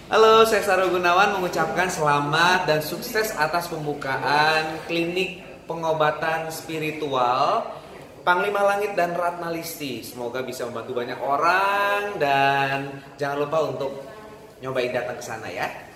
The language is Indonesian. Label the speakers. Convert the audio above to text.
Speaker 1: Halo, saya Saru Gunawan mengucapkan selamat dan sukses atas pembukaan klinik pengobatan spiritual Panglima Langit dan Ratna Listi. Semoga bisa membantu banyak orang dan jangan lupa untuk nyobain datang ke sana ya.